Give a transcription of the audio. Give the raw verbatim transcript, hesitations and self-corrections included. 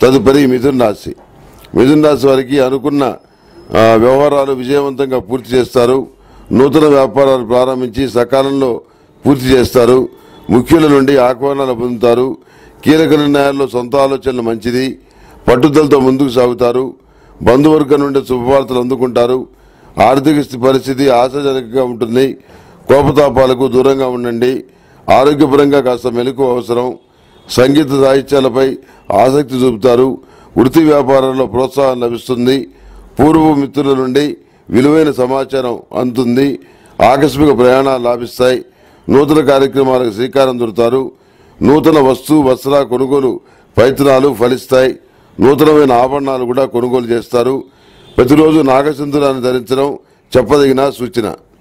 తదుపరి మిథున రాశి. మిథున రాశి వారికి అనుకున్న వ్యవహారాలు విజయవంతంగా పూర్తి చేస్తారు. నూతన వ్యాపారాలు ప్రారంభించి సకాలంలో పూర్తి చేస్తారు. ముఖ్యుల నుండి ఆహ్వానాలు పొందుతారు. కీలక నిర్ణయాల్లో సొంత ఆలోచనలు మంచిది. పట్టుదలతో ముందుకు సాగుతారు. బంధువర్గం నుండి శుభవార్తలు అందుకుంటారు. ఆర్థిక పరిస్థితి ఆశాజనకంగా ఉంటుంది. కోపతాపాలకు దూరంగా ఉండండి. ఆరోగ్యపరంగా కాస్త మెలకు అవసరం. సంగీత సాహిత్యాలపై ఆసక్తి చూపుతారు. వృత్తి వ్యాపారంలో ప్రోత్సాహం లభిస్తుంది. పూర్వ మిత్రుల నుండి విలువైన సమాచారం అందుతుంది. ఆకస్మిక ప్రయాణాలు లాభిస్తాయి. నూతన కార్యక్రమాలకు శ్రీకారం చుడతారు. నూతన వస్తు వస్త్ర కొనుగోలు ప్రయత్నాలు ఫలిస్తాయి. నూతనమైన ఆభరణాలు కూడా కొనుగోలు చేస్తారు. ప్రతిరోజు నాగసింధూరాన్ని ధరించడం చెప్పదగిన సూచన.